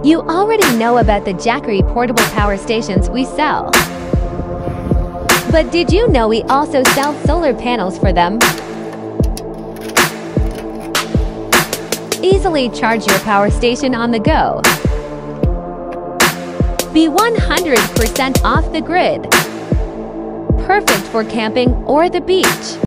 You already know about the Jackery portable power stations we sell. But did you know we also sell solar panels for them? Easily charge your power station on the go. Be 100% off the grid. Perfect for camping or the beach.